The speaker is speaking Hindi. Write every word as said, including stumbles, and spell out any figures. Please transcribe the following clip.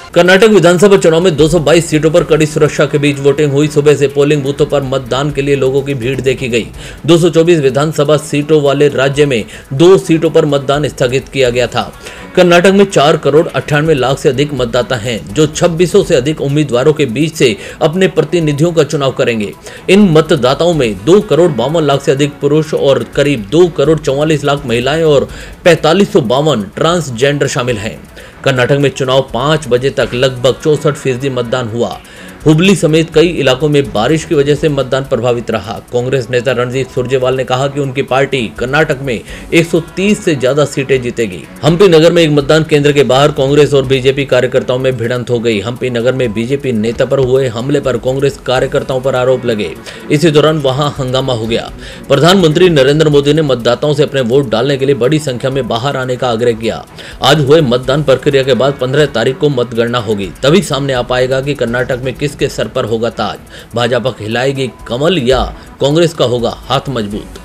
कर्नाटक विधानसभा चुनाव में दो सौ बाईस सीटों पर कड़ी सुरक्षा के बीच वोटिंग हुई। सुबह से पोलिंग बूथों पर मतदान के लिए लोगों की भीड़ देखी गई। दो सौ चौबीस विधानसभा सीटों वाले राज्य में दो सीटों पर मतदान स्थगित किया गया था। कर्नाटक में चार करोड़ अट्ठानवे लाख से अधिक मतदाता हैं, जो छब्बीसों से अधिक उम्मीदवारों के बीच से अपने प्रतिनिधियों का चुनाव करेंगे। इन मतदाताओं में दो करोड़ बावन लाख से अधिक पुरुष और करीब दो करोड़ चौवालीस लाख महिलाएं और पैंतालीस सौ बावन ट्रांसजेंडर शामिल हैं। कर्नाटक में चुनाव पाँच बजे तक लगभग चौसठ फीसदी मतदान हुआ। हुबली समेत कई इलाकों में बारिश की वजह से मतदान प्रभावित रहा। कांग्रेस नेता रणजीत सुरजेवाल ने कहा कि उनकी पार्टी कर्नाटक में एक सौ तीस से ज्यादा सीटें जीतेगी। हम्पी नगर में एक मतदान केंद्र के बाहर कांग्रेस और बीजेपी कार्यकर्ताओं में भिड़ंत हो गई। हम्पी नगर में बीजेपी नेता पर हुए हमले पर कांग्रेस कार्यकर्ताओं पर आरोप लगे। इसी दौरान वहां हंगामा हो गया। प्रधानमंत्री नरेंद्र मोदी ने मतदाताओं से अपने वोट डालने के लिए बड़ी संख्या में बाहर आने का आग्रह किया। आज हुए मतदान प्रक्रिया के बाद पंद्रह तारीख को मतगणना होगी, तभी सामने आ पाएगा कि कर्नाटक में किसके सर पर होगा ताज। भाजपा खिलाएगी कमल या कांग्रेस का होगा हाथ मजबूत।